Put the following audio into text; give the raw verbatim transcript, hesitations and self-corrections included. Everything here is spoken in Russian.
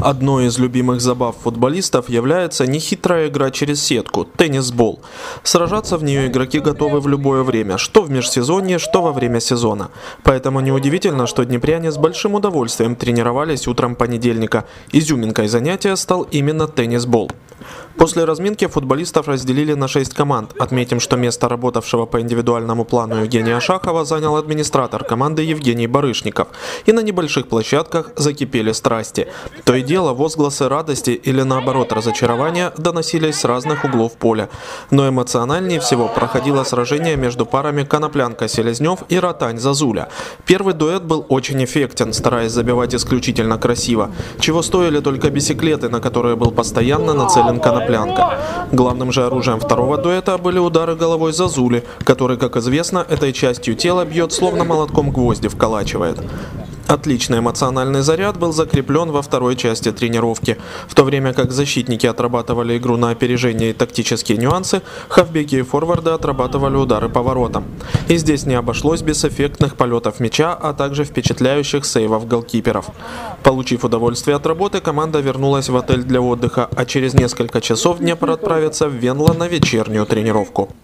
Одной из любимых забав футболистов является нехитрая игра через сетку – теннисбол. Сражаться в нее игроки готовы в любое время, что в межсезонье, что во время сезона. Поэтому неудивительно, что днепряне с большим удовольствием тренировались утром понедельника. Изюминкой занятия стал именно теннисбол. После разминки футболистов разделили на шесть команд. Отметим, что место работавшего по индивидуальному плану Евгения Шахова занял администратор команды Евгений Барышников. И на небольших площадках закипели страсти. То и дело, возгласы радости или наоборот разочарования доносились с разных углов поля. Но эмоциональнее всего проходило сражение между парами Коноплянка-Селезнев и Ротань-Зазуля. Первый дуэт был очень эффектен, стараясь забивать исключительно красиво. Чего стоили только бисеклеты, на которые был постоянно нацелен Коноплянка. Главным же оружием второго дуэта были удары головой Зазули, который, как известно, этой частью тела бьет, словно молотком гвозди вколачивает. Отличный эмоциональный заряд был закреплен во второй части тренировки. В то время как защитники отрабатывали игру на опережение и тактические нюансы, хавбеки и форварды отрабатывали удары по воротам. И здесь не обошлось без эффектных полетов мяча, а также впечатляющих сейвов голкиперов. Получив удовольствие от работы, команда вернулась в отель для отдыха, а через несколько часов Днепр отправится в Венло на вечернюю тренировку.